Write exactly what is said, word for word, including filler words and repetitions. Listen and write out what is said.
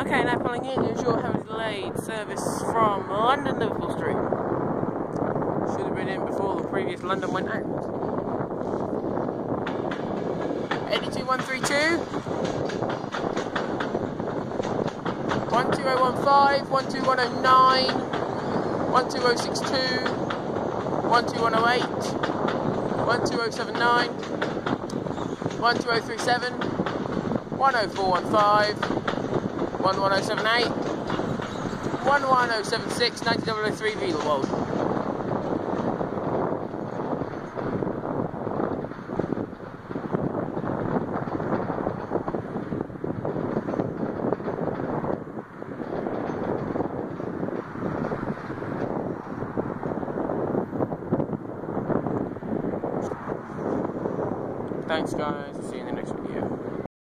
Okay, now pulling in is your heavily delayed service from London Liverpool Street. Should have been in before the previous London went out. eighty-two one three two, one two oh one five, one two one oh nine, one two oh six two, one two one oh eight, one two oh seven nine, one two oh three seven, one oh four one five, one one oh seven eight, one one oh seven six, ninety oh oh three Raedwald. Thanks guys, see you.